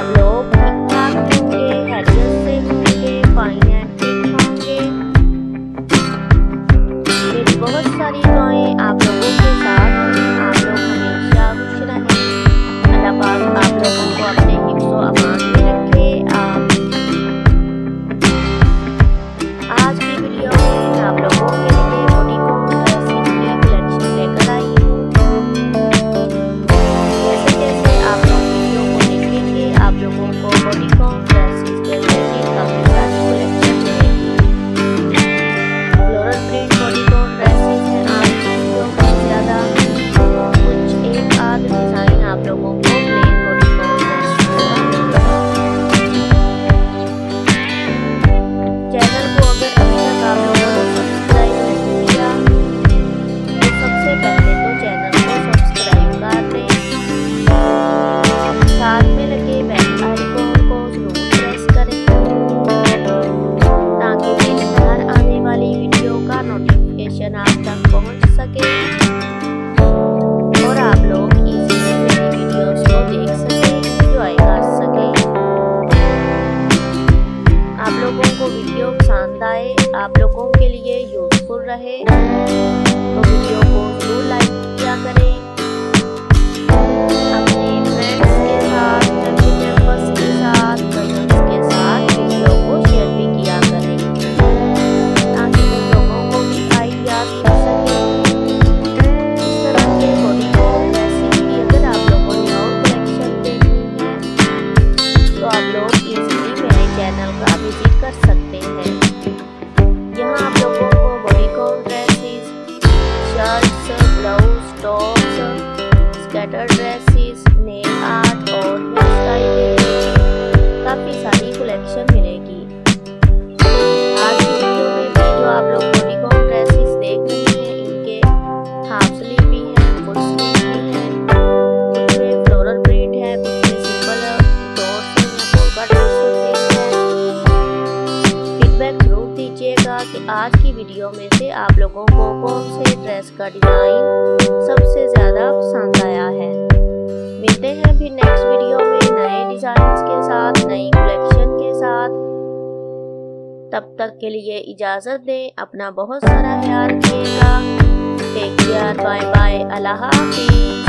आप लोग ठीक ठाक होंगे, खैरियत से होंगे, फाइन एंड ठीक होंगे। मेरी बहुत सारी दुआएं आप लोगों के साथ हैं। आप लोग हमेशा खुश रहें। अल्लाह पाक आप लोगों को अपने हिफ्ज़ो अमान में रखे। आज की वीडियो में मैं आप लोगों के लिए बॉडीकॉन ड्रेसेस की कलेक्शन लेकर आई हूँ। जैसे जैसे आप लोग वीडियो को देखेंगे आप लोगों को बॉडीकॉन ड्रेसेस जैसे कि काफी सारी कलेक्शन मिलेगी। फ्लोरल प्रिंट बॉडीकॉन ड्रेसेस हैं आज की वीडियो में ज़्यादा, कुछ एक आध डिज़ाइन आप लोगों को प्लेन बॉडीकॉन ड्रेस चैनल को अगर अभी तक आप लोगों ने सब्सक्राइब नहीं किया तो सबसे पहले तो चैनल को सब्सक्राइब कर दें, साथ में लगे बेल आइकॉन को जरूर प्रेस करें ताकि मेरी हर आने वाली वीडियो का नोटिफिकेशन आप तक पहुंच सके और आप लोग इजीली मेरी वीडियोस को देख सकें, एंजॉय कर सकें। आप लोगों को वीडियो पसंद आए, आप लोगों के लिए यूजफुल रहे तो वीडियो को जरूर लाइक किया करें। अपने फ्रेंड्स के साथ, फैमिली मेंबर्स के साथ, कजन्स के साथ वीडियो को शेयर भी किया करें ताकि उन लोगों को भी आइडियाज मिल सके। इस तरह के बॉडीकॉन ड्रेसेस की अगर आप लोगों ने और कलेक्शन देखनी है तो आप लोग इजीली मेरे चैनल का विजिट कर सकते हैं। यहाँ आप लोगों को bodycon dresses, shirts, blouse, tops, skater dresses, nail art और हेयर स्टाइलिंग काफ़ी सारी कलेक्शन मिलेगी। आज की वीडियो में भी जो आप लोग बॉडीकॉन ड्रेसेस देख रहे हैं इनके हाफ स्लीव भी हैं, फुल स्लीव भी हैं, कुछ में फ्लोरल प्रिंट है, कुछ में सिंपल डॉट्स या पोल्का ड्रेस होते हैं। फीडबैक जरूर दीजिएगा कि आज की वीडियो में से आप लोगों को कौन से ड्रेस का डिज़ाइन सबसे ज़्यादा पसंद आया है। मिलते हैं फिर नेक्स्ट वीडियो में नए डिज़ाइंस के साथ, नई कलेक्शन के साथ। तब तक के लिए इजाज़त दें, अपना बहुत सारा ख्याल रखिएगा। टेक केयर, बाय बाय, अल्लाह हाफिज़।